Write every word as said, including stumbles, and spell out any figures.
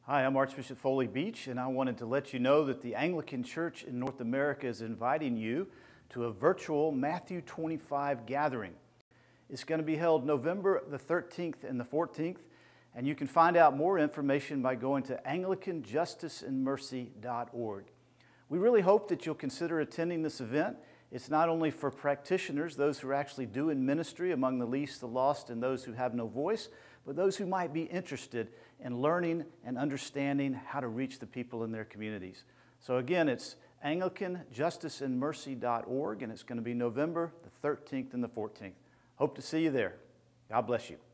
Hi, I'm Archbishop Foley Beach, and I wanted to let you know that the Anglican Church in North America is inviting you to a virtual Matthew twenty-five gathering. It's going to be held November the thirteenth and the fourteenth, and you can find out more information by going to Anglican Justice and Mercy dot org. We really hope that you'll consider attending this event. It's not only for practitioners, those who are actually doing ministry among the least, the lost, and those who have no voice, but those who might be interested in learning and understanding how to reach the people in their communities. So again, it's Anglican Justice and Mercy dot org, and it's going to be November the thirteenth and the fourteenth. Hope to see you there. God bless you.